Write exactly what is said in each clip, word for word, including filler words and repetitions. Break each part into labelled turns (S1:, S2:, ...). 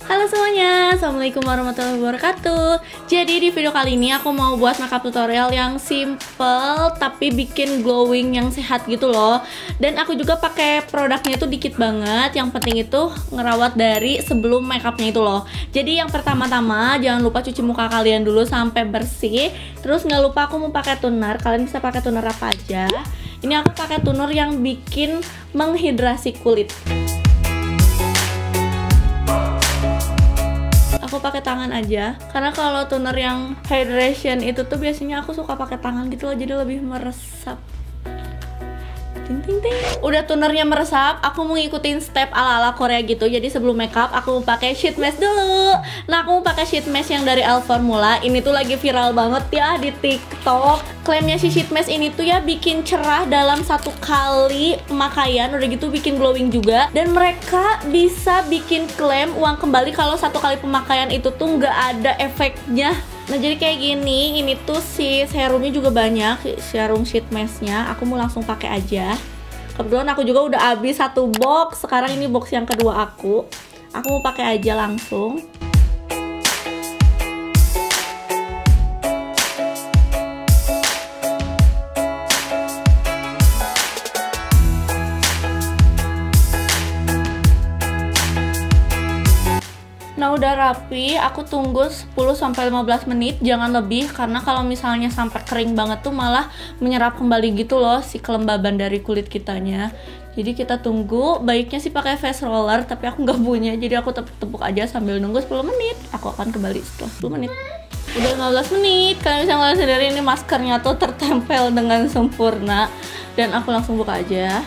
S1: Halo semuanya, assalamualaikum warahmatullahi wabarakatuh. Jadi di video kali ini aku mau buat makeup tutorial yang simple tapi bikin glowing yang sehat gitu loh. Dan aku juga pakai produknya itu dikit banget. Yang penting itu ngerawat dari sebelum makeupnya itu loh. Jadi yang pertama-tama jangan lupa cuci muka kalian dulu sampai bersih. Terus nggak lupa aku mau pakai toner. Kalian bisa pakai toner apa aja. Ini aku pakai toner yang bikin menghidrasi kulit. Aku pakai tangan aja karena kalau toner yang hydration itu tuh biasanya aku suka pakai tangan gitu loh, jadi lebih meresap. Ting ting ting. Udah tonernya meresap, aku mau ngikutin step ala-ala Korea gitu. Jadi sebelum makeup aku mau pakai sheet mask dulu. Nah, aku mau pakai sheet mask yang dari Elformula. Ini tuh lagi viral banget ya di TikTok. Klaimnya si sheet mask ini tuh ya bikin cerah dalam satu kali pemakaian, udah gitu bikin glowing juga. Dan mereka bisa bikin klaim uang kembali kalau satu kali pemakaian itu tuh nggak ada efeknya. Nah, jadi kayak gini, ini tuh si serumnya juga banyak, serum sheet masknya. Aku mau langsung pakai aja. Kebetulan aku juga udah habis satu box. Sekarang ini box yang kedua aku. Aku mau pakai aja langsung. Nah, udah rapi, aku tunggu sepuluh sampai lima belas menit, jangan lebih, karena kalau misalnya sampai kering banget tuh malah menyerap kembali gitu loh si kelembaban dari kulit kitanya. Jadi kita tunggu, baiknya sih pakai face roller, tapi aku nggak punya, jadi aku tepuk-tepuk aja sambil nunggu sepuluh menit. Aku akan kembali setelah sepuluh menit. Udah lima belas menit, kalian bisa ngeliat sendiri ini maskernya tuh tertempel dengan sempurna. Dan aku langsung buka aja.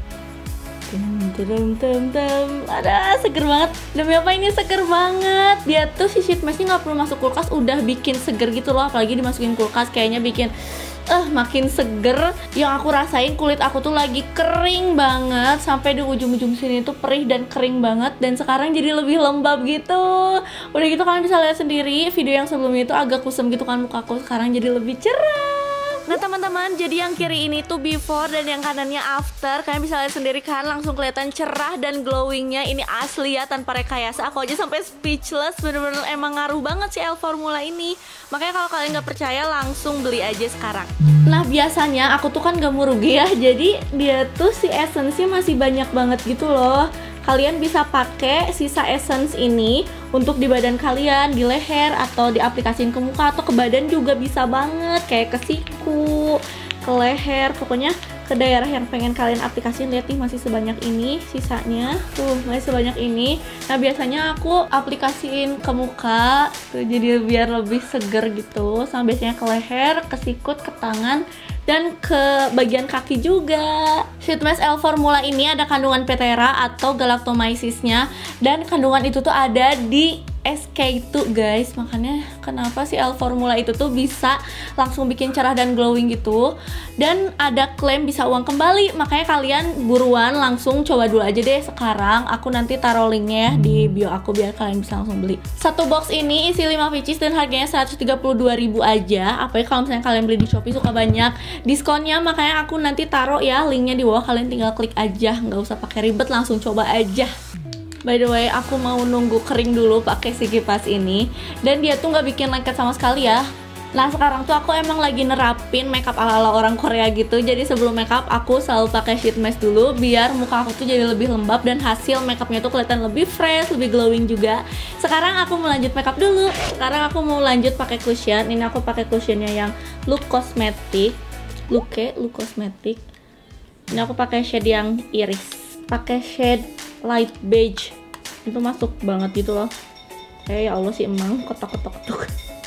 S1: Tem tem tem, ada seger banget. Demi apa ini seger banget. Dia tuh si sheet masknya nggak perlu masuk kulkas udah bikin seger gitu loh. Apalagi dimasukin kulkas kayaknya bikin eh uh, makin seger. Yang aku rasain kulit aku tuh lagi kering banget, sampai di ujung-ujung sini tuh perih dan kering banget. Dan sekarang jadi lebih lembab gitu. Udah gitu kalian bisa lihat sendiri video yang sebelumnya itu agak kusam gitu kan mukaku, sekarang jadi lebih cerah. Nah teman-teman, jadi yang kiri ini tuh before dan yang kanannya after. Kalian bisa lihat sendiri kan, langsung kelihatan cerah dan glowingnya. Ini asli ya, tanpa rekayasa. Aku aja sampai speechless, bener-bener emang ngaruh banget sih Elformula ini. Makanya kalau kalian nggak percaya, langsung beli aja sekarang. Nah biasanya aku tuh kan gak mau rugi ya, jadi dia tuh si essence-nya masih banyak banget gitu loh. Kalian bisa pakai sisa essence ini untuk di badan kalian, di leher, atau diaplikasiin ke muka atau ke badan juga bisa banget. Kayak ke siku, ke leher, pokoknya ke daerah yang pengen kalian aplikasiin. Lihat nih, masih sebanyak ini sisanya. Tuh, masih sebanyak ini. Nah, biasanya aku aplikasiin ke muka tuh, jadi biar lebih seger gitu. Sama biasanya ke leher, ke sikut, ke tangan, dan ke bagian kaki juga. Sheet mask Elformula ini ada kandungan Petera atau galactomycesnya, dan kandungan itu tuh ada di S K two guys. Makanya kenapa sih Elformula itu tuh bisa langsung bikin cerah dan glowing gitu. Dan ada klaim bisa uang kembali. Makanya kalian buruan langsung coba dulu aja deh sekarang. Aku nanti taruh linknya di bio aku biar kalian bisa langsung beli. Satu box ini isi lima pieces dan harganya seratus tiga puluh dua ribu aja. Apalagi kalau misalnya kalian beli di Shopee suka banyak diskonnya. Makanya aku nanti taruh ya linknya di bawah, kalian tinggal klik aja, nggak usah pakai ribet, langsung coba aja. By the way, aku mau nunggu kering dulu pakai si kipas ini, dan dia tuh nggak bikin lengket sama sekali ya. Nah sekarang tuh aku emang lagi nerapin makeup ala-ala orang Korea gitu. Jadi sebelum makeup aku selalu pakai sheet mask dulu biar muka aku tuh jadi lebih lembab dan hasil makeupnya tuh kelihatan lebih fresh, lebih glowing juga. Sekarang aku mau lanjut makeup dulu. Sekarang aku mau lanjut pakai cushion. Ini aku pakai cushionnya yang Look Cosmetic. Look Look Cosmetic. Ini aku pakai shade yang iris. Pakai shade light beige, itu masuk banget gitu loh. Kayak ya Allah sih emang ketok-ketok-ketok.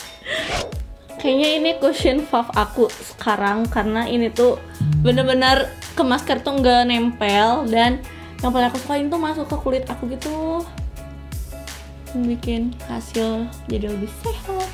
S1: Kayaknya ini cushion fav aku sekarang, karena ini tuh bener-bener ke masker tuh nggak nempel, dan yang paling aku sukain tuh masuk ke kulit aku gitu, bikin hasil jadi lebih sehat.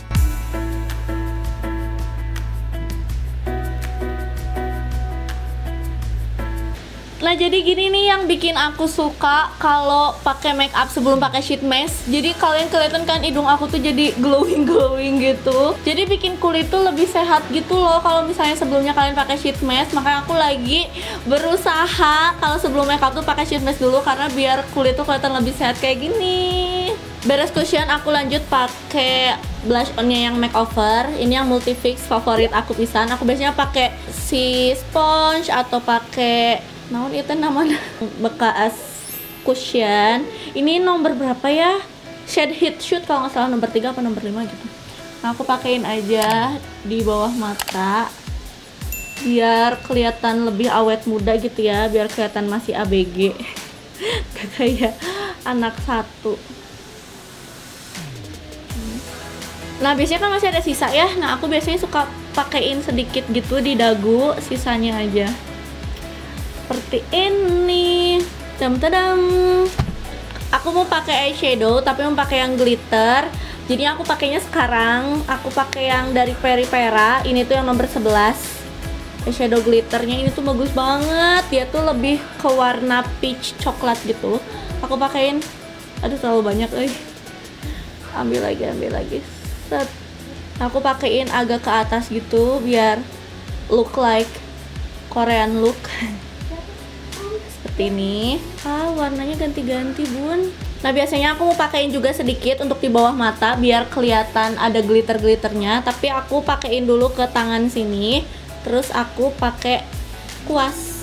S1: Nah jadi gini nih yang bikin aku suka kalau pakai make up sebelum pakai sheet mask. Jadi kalian kelihatan kan hidung aku tuh jadi glowing glowing gitu. Jadi bikin kulit tuh lebih sehat gitu loh kalau misalnya sebelumnya kalian pakai sheet mask. Makanya aku lagi berusaha kalau sebelum make up tuh pakai sheet mask dulu, karena biar kulit tuh kelihatan lebih sehat kayak gini. Beres cushion, aku lanjut pakai blush onnya yang makeover. Ini yang multifix favorit aku pisan. Aku biasanya pakai si sponge atau pakai naon itu namanya bekas cushion. Ini nomor berapa ya? Shade Heat Shoot kalau nggak salah, nomor tiga apa nomor lima gitu. Nah, aku pakein aja di bawah mata biar kelihatan lebih awet muda gitu ya, biar kelihatan masih A B G. Kayak anak satu. Nah, biasanya kan masih ada sisa ya. Nah, aku biasanya suka pakein sedikit gitu di dagu, sisanya aja. Seperti ini. Dam-tadam. Aku mau pakai eyeshadow tapi mau pakai yang glitter. Jadi aku pakainya sekarang, aku pakai yang dari Peripera. Ini tuh yang nomor sebelas. Eyeshadow glitternya ini tuh bagus banget. Dia tuh lebih ke warna peach coklat gitu. Aku pakein, aduh terlalu banyak euy. Ambil lagi, ambil lagi. Set. Aku pakein agak ke atas gitu biar look like Korean look. Seperti ini. Ah, warnanya ganti-ganti, Bun. Nah, biasanya aku mau pakein juga sedikit untuk di bawah mata biar kelihatan ada glitter-glitternya, tapi aku pakein dulu ke tangan sini. Terus aku pakai kuas.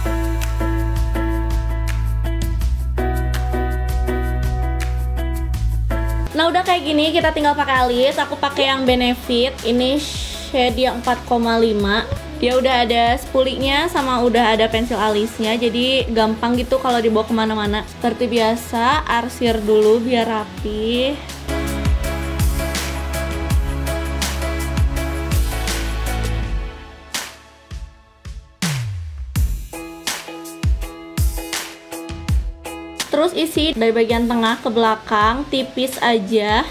S1: Nah, udah kayak gini, kita tinggal pakai alis. Aku pakai yang Benefit. Ini shade yang empat koma lima. Dia udah ada spulinya sama udah ada pensil alisnya. Jadi gampang gitu kalau dibawa kemana-mana. Seperti biasa, arsir dulu biar rapi. Terus isi dari bagian tengah ke belakang, tipis aja.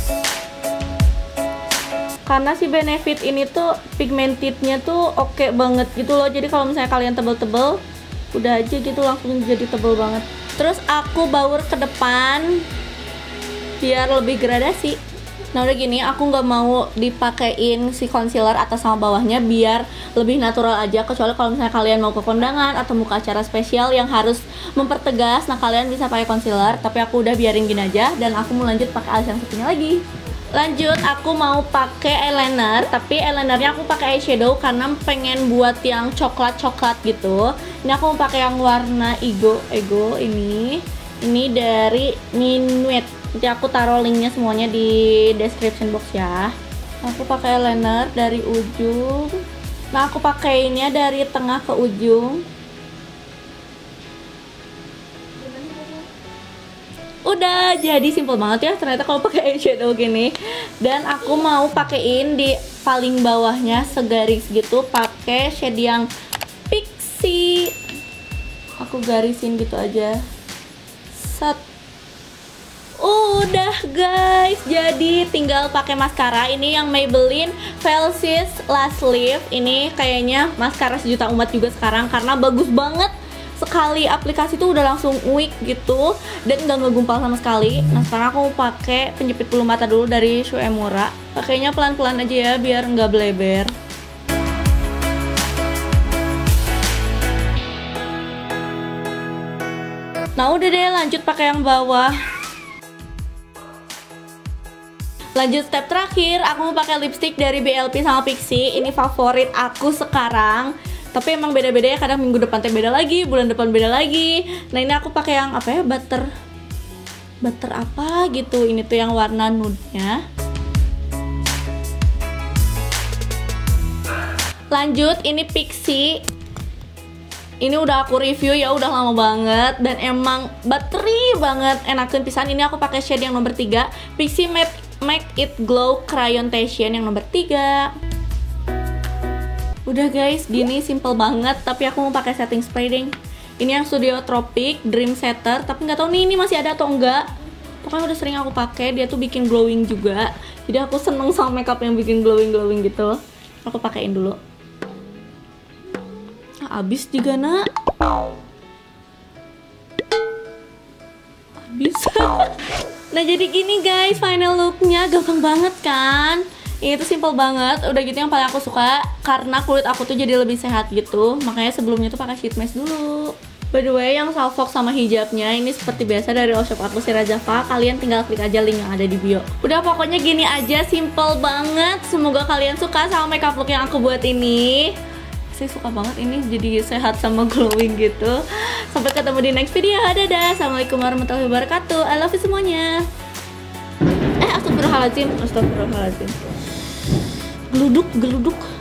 S1: Karena si Benefit ini tuh pigmentednya tuh oke banget gitu loh. Jadi kalau misalnya kalian tebel-tebel, udah aja gitu langsung jadi tebel banget. Terus aku baur ke depan biar lebih gradasi. Nah, udah gini, aku nggak mau dipakein si concealer atas sama bawahnya biar lebih natural aja. Kecuali kalau misalnya kalian mau ke kondangan atau mau ke acara spesial yang harus mempertegas, nah kalian bisa pakai concealer. Tapi aku udah biarin gini aja dan aku mau lanjut pakai alis yang satunya lagi. Lanjut, aku mau pakai eyeliner, tapi eyelinernya aku pakai eyeshadow karena pengen buat yang coklat-coklat gitu. Ini aku mau pakai yang warna Ego, Ego ini. Ini dari Minuet. Nanti aku taruh linknya semuanya di description box ya. Aku pakai eyeliner dari ujung. Nah, aku pakainya dari tengah ke ujung. Udah, jadi simple banget ya ternyata kalau pakai eyeshadow gini. Dan aku mau pakein di paling bawahnya segaris gitu, pakai shade yang Pixie. Aku garisin gitu aja. Set. Udah guys, jadi tinggal pakai maskara. Ini yang Maybelline Falsies Lash Lift. Ini kayaknya maskara sejuta umat juga sekarang karena bagus banget. Sekali aplikasi tuh udah langsung weak gitu dan nggak ngegumpal sama sekali. Nah, sekarang aku mau pakai penjepit bulu mata dulu dari Shu Uemura. Pakainya pelan-pelan aja ya biar nggak bleber. Nah, udah deh, lanjut pakai yang bawah. Lanjut step terakhir, aku mau pakai lipstick dari B L P sama Pixi. Ini favorit aku sekarang. Tapi emang beda-beda ya, kadang minggu depan teh beda lagi, bulan depan beda lagi. Nah, ini aku pakai yang apa ya, butter butter apa gitu. Ini tuh yang warna nude-nya. Lanjut, ini Pixi. Ini udah aku review ya, udah lama banget dan emang battery banget, enakeun pisan. Ini aku pakai shade yang nomor tiga, Pixi Make Make It Glow Crayon Tension yang nomor tiga. Udah guys, gini simple banget, tapi aku mau pakai setting spray deh. Ini yang Studio Tropic Dream Setter, tapi nggak tahu nih ini masih ada atau enggak. Pokoknya udah sering aku pakai, dia tuh bikin glowing juga. Jadi aku seneng sama makeup yang bikin glowing-glowing gitu. Aku pakein dulu. Ah, abis juga nak. Abis. Nah, jadi gini guys, final looknya gampang banget kan? Ini tuh simple banget. Udah gitu yang paling aku suka karena kulit aku tuh jadi lebih sehat gitu. Makanya sebelumnya tuh pakai sheet mask dulu. By the way, yang salfok sama hijabnya ini seperti biasa dari all shop aku si Rajafa. Kalian tinggal klik aja link yang ada di bio. Udah pokoknya gini aja, simple banget. Semoga kalian suka sama makeup look yang aku buat ini. Saya suka banget ini, jadi sehat sama glowing gitu. Sampai ketemu di next video. Dadah. Assalamualaikum warahmatullahi wabarakatuh. I love you semuanya. Eh, astagfirullahaladzim, astagfirullahaladzim. Geluduk, geluduk.